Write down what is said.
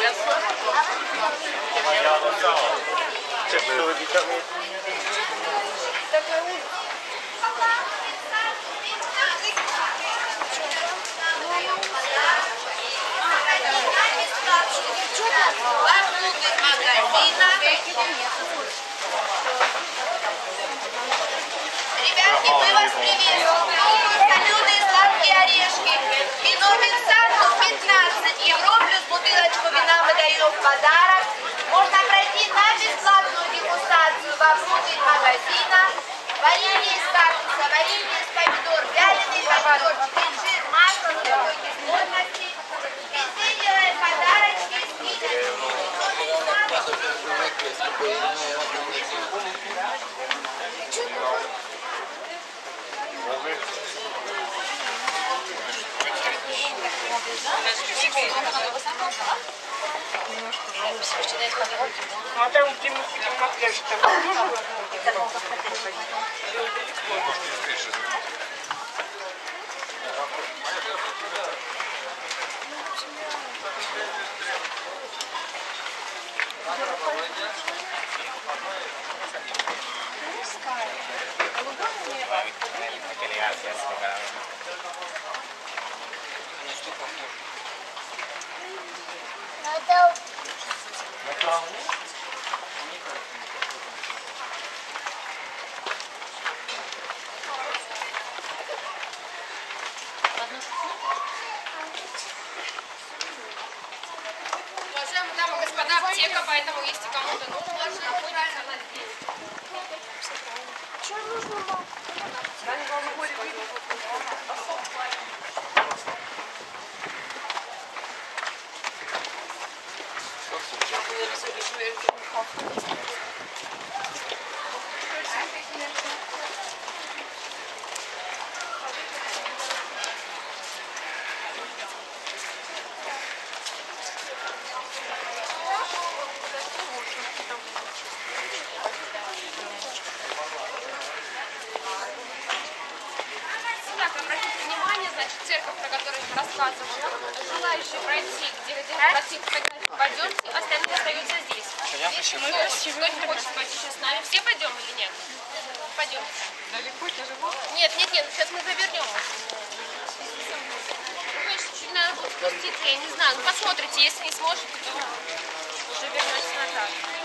Ребятки, мы вас приветствуем. Салюты, сладкие орешки. Вино Винсантус 15 евро плюс бутылочку вина мы даем в подарок. Можно пройти на бесплатную дегустацию вовнутрь магазина. Варенье из кактуса, варенье из помидор, вяленый помидорчик, инжир, масло нулевой кислотности. Везде делаем подарочки, скидочки. А там где мы будем макияж, там тоже? Уважаемые дамы и господа, аптека, поэтому если кому-то нужно, находится она здесь. Что нужно, мам? Так, обратите внимание, значит, церковь, про которую я рассказывала. Желающие пройти, где хотите фотографии, пойдемте, остальные остаются здесь. Если кто не хочет пойти сейчас с нами, все пойдем или нет? Пойдемте. Далеко, тяжело? Нет, сейчас мы завернем. Чуть надо будет спуститься, я не знаю. Ну, посмотрите, если не сможете, то уже вернетесь назад.